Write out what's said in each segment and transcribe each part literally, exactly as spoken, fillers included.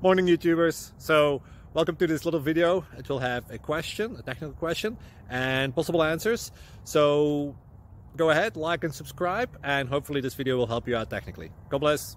Morning YouTubers. So welcome to this little video. It will have a question, a technical question, and possible answers. So go ahead, like and subscribe, and hopefully this video will help you out technically. God bless.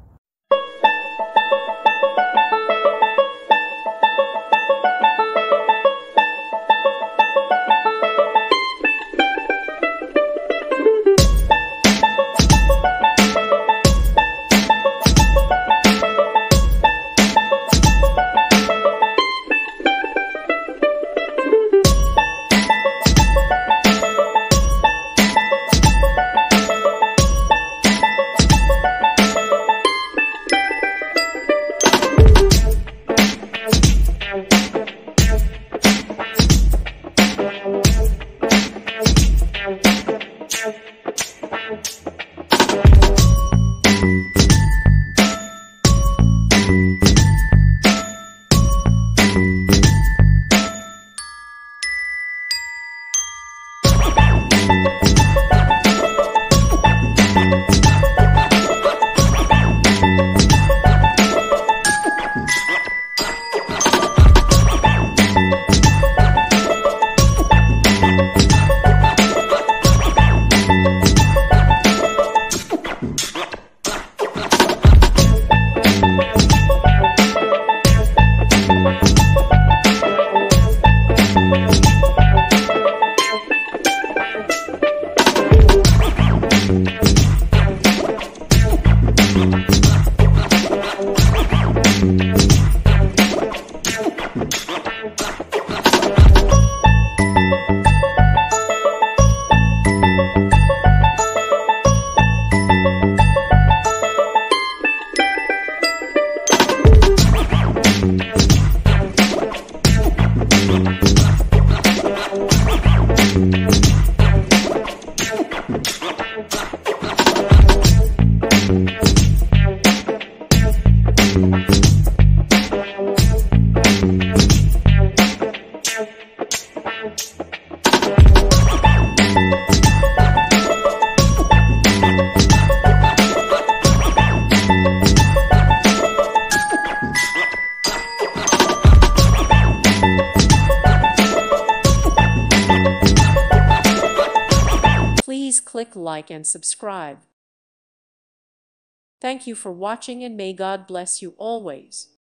Please click like and subscribe. Thank you for watching, and may God bless you always.